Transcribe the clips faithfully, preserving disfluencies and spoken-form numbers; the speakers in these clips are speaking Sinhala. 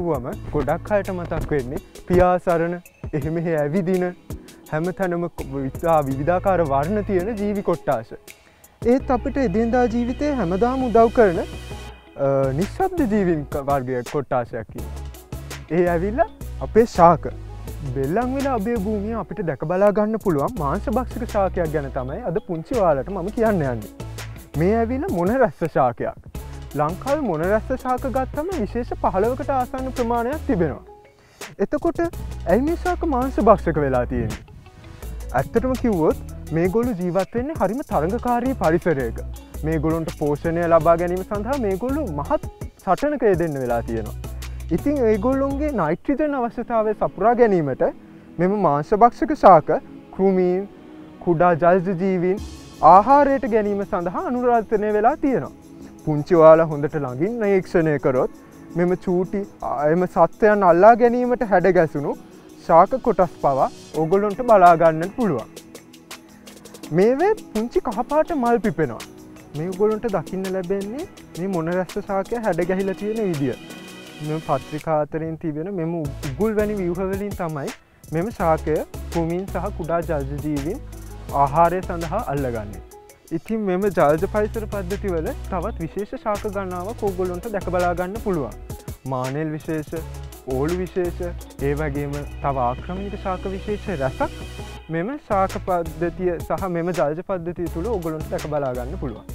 කිව්වම ගොඩක් අයට මතක් වෙන්නේ පියාසරණ එහෙම ඇවිදින හැමතැනම විවිධාකාර වර්ණ තියෙන ජීවි කොට්ටාස. ඒත් අපිට එදිනදා ජීවිතේ හැමදාම උදව් කරන නිශ්ශබ්ද ජීවීන් වර්ගයක් කොට්ටාසයක් ඒ ඇවිල්ලා අපේ ශාක. බෙල්ලන් වෙලා අභය භූමිය අපිට දැක බලා ගන්න පුළුවන් මාංශ භක්ෂක ශාකයක් ගැන තමයි අද පුංචි ඔයාලට මම කියන්න යන්නේ. මේ ඇවිල්ලා මොන රැස්ස ශාකයක්. ලංකාවේ මොන රැස්ස ශාක ගත්තම විශේෂ පහළොවකට ආසන්න ප්‍රමාණයක් තිබෙනවා. එතකොට ඇයි මේ ශාක මාංශ භක්ෂක වෙලා තියෙන්නේ? ඇත්තටම කිව්වොත් මේගොල්ලෝ ජීවත් වෙන්නේ හරිම තරඟකාරී පරිසරයක. මේගොල්ලන්ට පෝෂණය ලබා ගැනීම සඳහා මේගොල්ලෝ මහත් සටනක යෙදෙන්න වෙලා තියෙනවා. ඉතින් ඒගොල්ලොන්ගේ නයිට්‍රජන් අවශ්‍යතාවය සපුරා ගැනීමට මෙම මාංශ භක්ෂක ශාක කෘමීන් කුඩා ජලජ ජීවීන් ආහාරයට ගැනීම සඳහා අනුරාධනය වෙලා තියෙනවා. පුංචි ඔයාලා හොඳට ළඟින් නිරීක්ෂණය කරොත් මෙම චූටි එම සත්වයන් අල්ලා ගැනීමට හැඩ ගැසුණු ශාක කොටස් පවා ඕගොල්ලොන්ට බලා ගන්නට පුළුවන්. මේවේ පුංචි කහපාට මල් පිපෙනවා. මේ ඔයගොල්ලන්ට දකින්න ලැබෙන්නේ මේ මොන රැස්ස ශාකය හැඩ ගැහිලා තියෙන විදිය. මෙම පත්‍රිකා අතරින් තිබෙන මෙම උගුල් වැනි ව්‍යුහ වලින් තමයි මෙම ශාකය කෘමීන් සහ කුඩා ජලජ ජීවීන් ආහාරය සඳහා අල්ලගන්නේ. ඉතින් මෙම ජලජ පරිසර පද්ධතිවල තවත් විශේෂ ශාක ගණනාවක් ඕගොල්ලන්ට දැක බලා ගන්න පුළුවන්. මානෙල් විශේෂ, ඕලු විශේෂ, ඒ වගේම තව ආක්‍රමණික ශාක විශේෂ රැසක් මෙම ශාක පද්ධතිය සහ මෙම ජලජ පද්ධතිය තුළ ඕගොල්ලන්ට දැක බලා ගන්න පුළුවන්.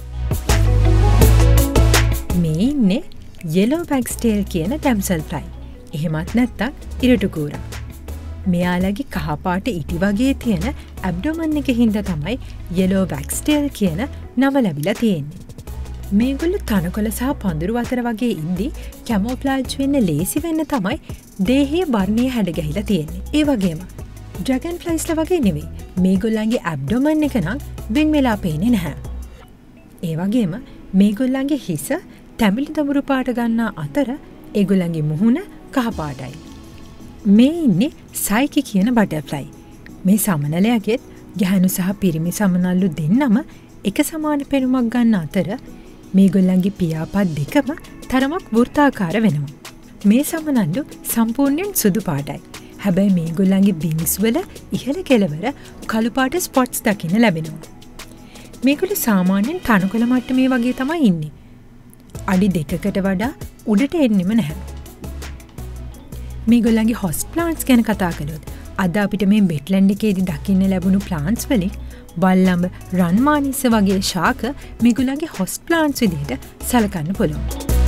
මේ ඉන්නේ yellow backtail කියන damsel fly. එහෙමත් නැත්තම් ඉරටු කූරා. මෙයාලගේ කහපාට ඉටි වගේ තියෙන ඇබ්ඩොමන් එක හින්දා තමයි yellow backtail කියන නම ලැබිලා තියෙන්නේ. මේගොල්ලෝ තනකොළ සහ පඳුරු අතර වගේ ඉඳි කැමෝෆ්ලාජ් වෙන්න ලේසි වෙන්න තමයි දේහයේ වර්ණය හැඩ ගැහිලා තියෙන්නේ. ඒ වගේම ඩ්‍රැගන් ෆ්ලයිස්ලා වගේ නෙවෙයි. මේගොල්ලන්ගේ ඇබ්ඩොමන් එක නම් වෙන් වෙලා පේන්නේ නැහැ. ඒ වගේම මේගොල්ලන්ගේ හිස තැඹිලි තඹුරු පාට ගන්නා අතර ඒගොල්ලන්ගේ මුහුණ කහ පාටයි. මේ ඉන්නේ සයිකි කියන බටර්ෆ්ලයි. මේ සමනලයාගෙත් ගැහණු සහ පිරිමි සමනල්ලු දෙන්නම එක සමාන පෙනුමක් ගන්න අතර මේගොල්ලන්ගේ පියාපත් දෙකම තරමක් වෘත්තාකාර වෙනවා. මේ සමනල්ලු සම්පූර්ණයෙන් සුදු පාටයි. හැබැයි මේගොල්ලන්ගේ වින්ග්ස් වල ඉහළ කෙළවර කළු පාට ස්පොට්ස් දකින්න ලැබෙනවා. මේගොල්ලෝ සාමාන්‍යයෙන් තනකොළ මට්ටමේ වගේ තමයි ඉන්නේ. අඩි දෙකකට වඩා උඩට එන්නෙම නැහැ. මේගොල්ලන්ගේ හොස්ට් ප්ලාන්ට්ස් ගැන කතා කළොත් අද අපිට මේ වෙට්ලැන්ඩ් එකේදී දකින්න ලැබුණු ප්ලාන්ට්ස් වලින් වල්ලඹ, රන්මානිස්ස වගේ ශාක මේගොල්ලන්ගේ හොස්ට් ප්ලාන්ට්ස් විදිහට සලකන්න පුළුවන්.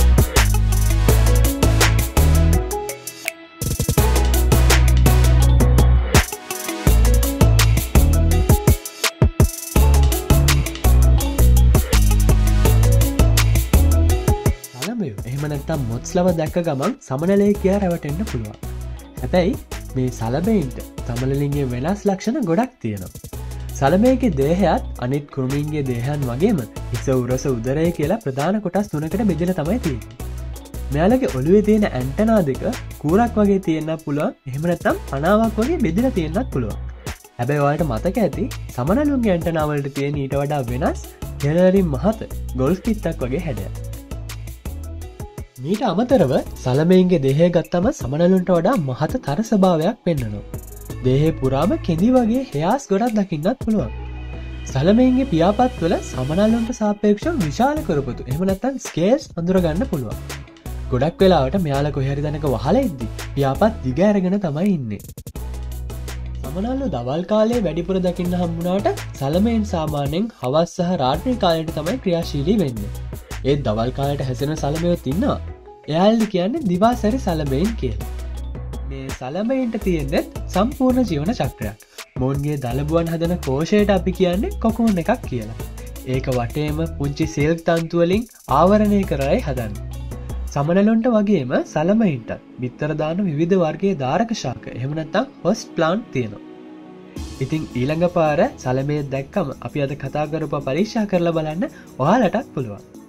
මොත්ස්ලව දැක්ක ගමන් සමනලේ කියා රැවටෙන්න්න පුළුවන්. හැබැයි මේ සලබයින්ට සමනලින්ගේ වෙනස් ලක්ෂණ ගොඩක් තියෙනවා. සලමයගේ දේහයත් අනිත් කෘමීන්ගේ දේහයන් වගේම හිස උරස උදරය කියලා ප්‍රධාන කොටස් තුනකට බෙදල තමයි තියෙන්නේ. මෙයාලගේ ඔළුවේ තියෙන ඇන්ටනා දෙක කූරක් වගේ තියෙන්න්න පුළුවන්. එහෙම නැත්නම් අනාවක් වගේ බෙදලා තියෙන්නත් පුළුවන්. හැබැයි ඔයාලට මතක ඇති සමනලුන්ගේ ඇන්ටනාවලට තියෙන ඊට වඩා වෙනස් හෙලරින් මහත ගොල්ෆ් පිත්තක් වගේ හැඩයක්. මීට අමතරව සලමයින්ගේ දේහය ගත්තම සමනලුන්ට වඩා මහත තර ස්වභාවයක් පෙන්වනවා. දේහේ පුරාම කෙඳි වගේ හෙයාස් ගොඩක් දකින්නත් පුළුවන්. සලමයින්ගේ පියාපත්වල සමනලුන්ට සාපේක්ෂව විශාල කරපතු එහෙම නැත්නම් ස්කේල්ස් අඳුරගන්න පුළුවන්. ගොඩක් වෙලාවට මෙයාලා කොහේ හරි දනක වහලා ඉද්දි පියාපත් දිග අරගෙන තමයි ඉන්නේ. සමනල්ලෝ දවල් කාලේ වැඩිපුර දකින්න හම්බුනාට සලමයින් සාමාන්‍යයෙන් හවස් සහ රාත්‍රී කාලයට තමයි ක්‍රියාශීලී වෙන්නේ. ඒත් දවල් කාලයට හැසෙන සලමයොත් ඉන්නවා. එයාලට කියන්නේ දිවාසැරි සලමයින් කියලා. මේ සලමයින්ට තියෙන්නේ සම්පූර්ණ ජීවන චක්‍රයක්. මොන්ගේ දලබුවන් හදන කෝෂයට අපි කියන්නේ කොකෝන් එකක් කියලා. ඒක වටේම පුංචි සිල්ක් තන්තු වලින් ආවරණය කරලා හදන්නේ. සමනලොන්ට වගේම සලමයින්ට බිත්තර දාන විවිධ වර්ගයේ දාරක ශාක එහෙම නැත්නම් හොස්ට් ප්ලාන්ට් තියෙනවා. ඉතින් ඊළඟ පාර සලමේ දැක්කම අපි අද කතා කරපුවා පරීක්ෂා කරලා බලන්න ඔයාලටත් පුළුවන්.